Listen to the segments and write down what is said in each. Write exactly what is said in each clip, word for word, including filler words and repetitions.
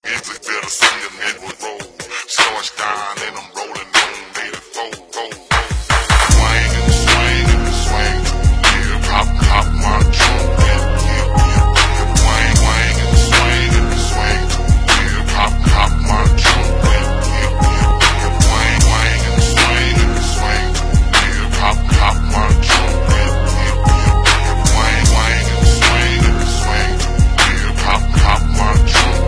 It's better see a network roll. Starch down and I'm rolling on eighty-four. Go, go, go. Swing and swing and swing. Yeah, pop, pop my trunk. Yeah, yeah, yeah, yeah. Swing, swing and swing and swing. Yeah, pop, pop my trunk. Yeah, yeah, yeah, yeah. Swing, swing and swing and swing. Yeah, pop, pop my trunk. Yeah, yeah, yeah, yeah. Swing, swing and swing and swing. Yeah, pop, pop my trunk.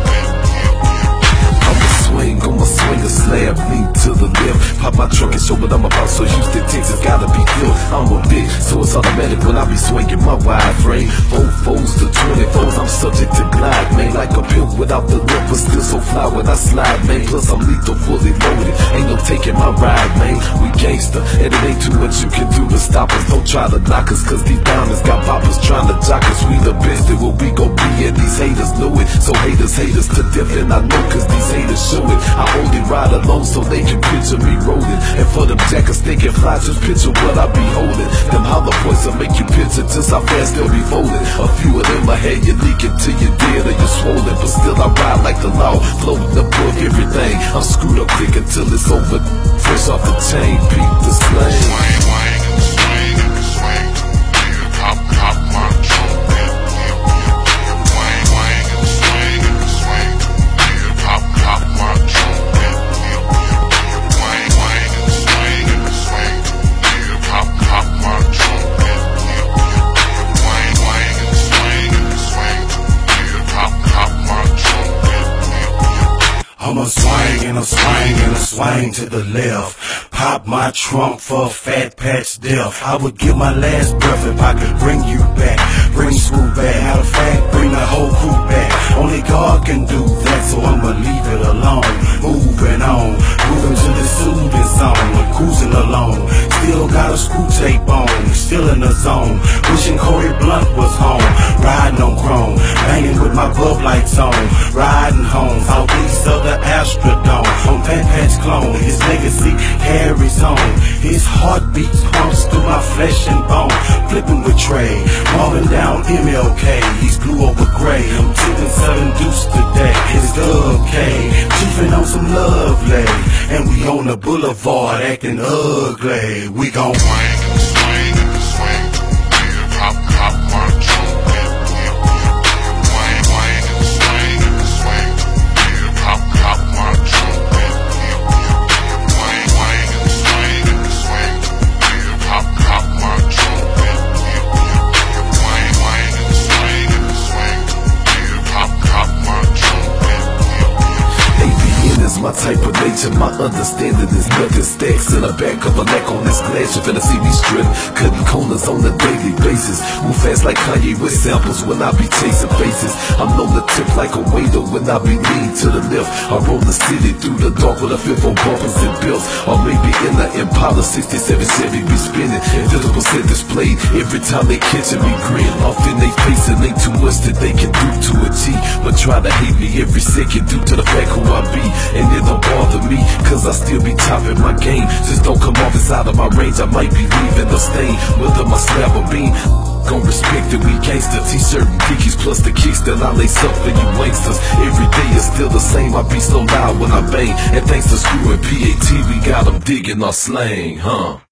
I'ma swing a slab, lean to the left. Pop my trunk and show what I'm about. So Houston, Texas, gotta be filled. I'm a big, so it's automatic when I be swinging my wide frame. Four fours to twenty-fours, I'm subject to glide, man. Like a pimp without the lip, but still so fly when I slide, man. Plus I'm lethal, fully loaded. Ain't no taking my ride, man. We gangster, and it ain't too much you can do to stop us. Don't try to knock us, cause these diamonds got poppers trying to jock us. We the best at what we gon' be, and these haters know it. So haters hate us to death, and I know cause these haters show it. I only ride alone so they can picture me rolling. And for them jackers thinking fly, just picture what I be holding. Them hollow points will make you picture just how fast they'll be folding. A few of them I had you leaking till you're dead or you're swollen. But still I ride like the law, floating above everything. I'm screwed up quick until it's over. Fresh off the chain, beat the slang. Swing, swing and swing and swing. Yeah, pop, pop my trunk. Yeah, yeah, yeah, yeah. Swing, swing and swing and swing. Yeah, pop, pop my trunk. Yeah, yeah, yeah, yeah. Swing, swing and swing and swing. Yeah, pop, pop my trunk. Yeah, yeah, yeah, yeah. Swing, swing and swing and swing. Yeah, pop, pop my trunk. Yeah, yeah, yeah. I'ma swing and a swing and a swing to the left. Pop my trunk for a fat patch death. I would give my last breath if I could bring you back. Bring Screw back, out of fact, bring the whole crew back. Only God can do that, so I'ma leave it alone. Moving on, moving to the soothing song. I'm cruising along, still got a screw tape on. Still in the zone, wishing Corey Blunt was home. Riding on chrome, banging with my bub lights on. Riding home, southeast of the Astrodome. On Fat Patch clone, his legacy carries on. His heartbeat pumps through my flesh and bone. Flipping with Trey, Marvin down M L K. He's blue over gray. I'm tipping seven deuce today. It's Dub K, chiefing on some lovely. And we on the boulevard acting ugly. We gon' Swing and swing and swing. Yeah, pop, pop my trunk. Yeah, yeah, yeah, yeah. Swing, swing and swing and swing. Yeah, pop, pop my trunk. Yeah, yeah, yeah, yeah. Swing, swing and swing and swing. Yeah, pop, pop my trunk. Yeah, yeah, yeah, yeah. Swing, swing and swing and swing. Yeah, pop, pop my trunk. Yeah, yeah, yeah. A B N is my type of nature, my understanding is nothing. Stacks in the back of a neck on this glass. You finna see me strip, cutting corners on a daily basis. Move fast like Kanye with samples when I be chasing faces. I'm on the tip like a waiter when I be lean to the left. I roll the city through the dark with a fifth on bumpers and bills. Or maybe in the Impala sixty-seven Chevy be spinning. Invisible set displayed every time they catching me grin. Off in they face and ain't too much that they can do to a G. But try to hate me every second due to the fact who I be. And it don't bother me, cause I still be topping my game. Just don't come off as out of my range, I might be leaving a stain. Whether my slab or beam, gon' respect it, we gangster. T-shirt and dickies plus the kicks that I lace up for you wanksters. Every day is still the same, I be so loud when I bang. And thanks to Screw and P A T, we got them digging our slang, huh?